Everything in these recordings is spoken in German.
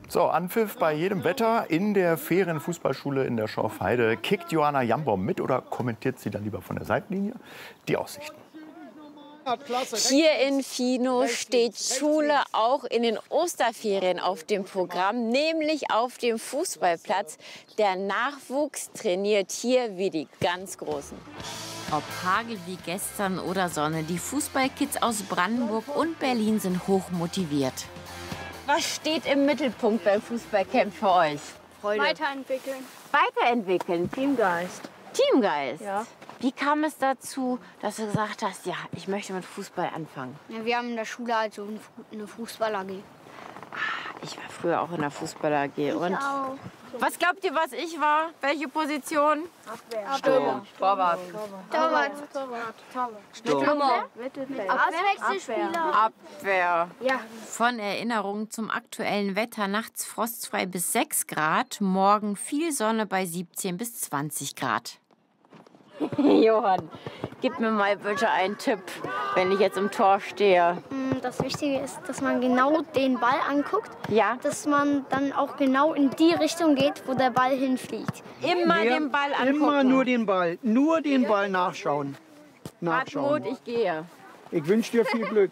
So, Anpfiff bei jedem Wetter in der Ferienfußballschule in der Schorfheide. Kickt Johanna Jambaum mit oder kommentiert sie dann lieber von der Seitenlinie? Die Aussichten. Hier in Finow steht Schule auch in den Osterferien auf dem Programm, nämlich auf dem Fußballplatz. Der Nachwuchs trainiert hier wie die ganz Großen. Ob Hagel wie gestern oder Sonne, die Fußballkids aus Brandenburg und Berlin sind hoch motiviert. Was steht im Mittelpunkt beim Fußballcamp für euch? Freude. Weiterentwickeln. Weiterentwickeln, Teamgeist. Teamgeist? Ja. Wie kam es dazu, dass du gesagt hast, ja, ich möchte mit Fußball anfangen? Ja, wir haben in der Schule halt so eine Fußball-AG. Ich war früher auch in der Fußball-AG. Und auch. was glaubt ihr, was ich war? Welche Position? Abwehr. Torwart. Torwart. Stürmer. Auswechselspieler. Abwehr. Ja. Von Erinnerungen zum aktuellen Wetter. Nachts frostfrei bis 6 Grad. Morgen viel Sonne bei 17 bis 20 Grad. Johann, gib mir mal bitte einen Tipp, wenn ich jetzt im Tor stehe. Das Wichtige ist, dass man genau den Ball anguckt. Ja? Dass man dann auch genau in die Richtung geht, wo der Ball hinfliegt. Immer den Ball angucken. Immer nur den Ball. Nur den Ball nachschauen. Hartmut, ich gehe. Ich wünsche dir viel Glück.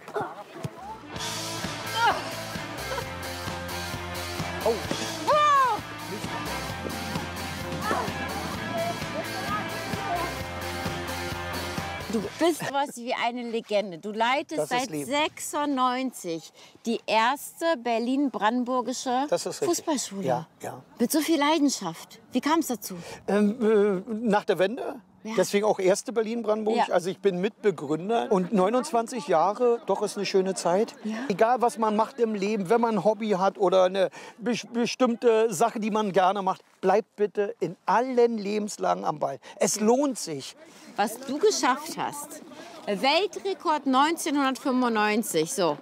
Du bist was wie eine Legende. Du leitest seit 96 die erste berlin-brandenburgische Fußballschule. Ja, ja. Mit so viel Leidenschaft. Wie kam es dazu? Nach der Wende. Ja. Deswegen auch erste Berlin-Brandenburg. Ja. Also ich bin Mitbegründer. Und 29 Jahre, doch ist eine schöne Zeit. Ja. Egal, was man macht im Leben, wenn man ein Hobby hat oder eine bestimmte Sache, die man gerne macht, bleibt bitte in allen Lebenslagen am Ball. Es lohnt sich. Was du geschafft hast. Weltrekord 1995, so.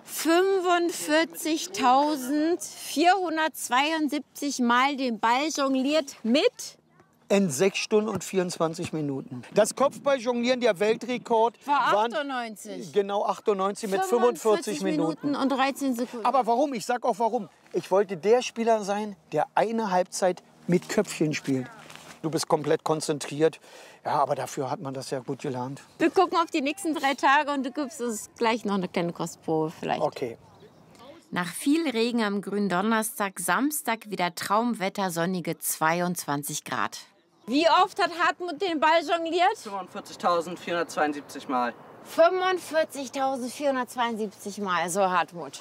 45.472 Mal den Ball jongliert mit... In 6 Stunden und 24 Minuten. Das Kopfballjonglieren, der Weltrekord, war 98. Genau 98 mit 45 Minuten. Und 13 Sekunden. Aber warum? Ich sag auch warum. Ich wollte der Spieler sein, der eine Halbzeit mit Köpfchen spielt. Du bist komplett konzentriert. Ja, aber dafür hat man das ja gut gelernt. Wir gucken auf die nächsten 3 Tage und du gibst uns gleich noch eine kleine Kostprobe vielleicht. Okay. Nach viel Regen am Gründonnerstag, Samstag wieder Traumwetter, sonnige 22 Grad. Wie oft hat Hartmut den Ball jongliert? 45.472 Mal. 45.472 Mal, so Hartmut.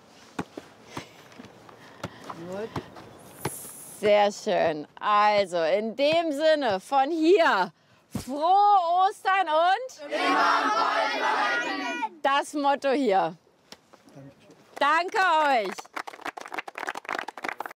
Sehr schön. Also in dem Sinne von hier, frohe Ostern und immer am Ball bleiben. Das Motto hier. Danke euch.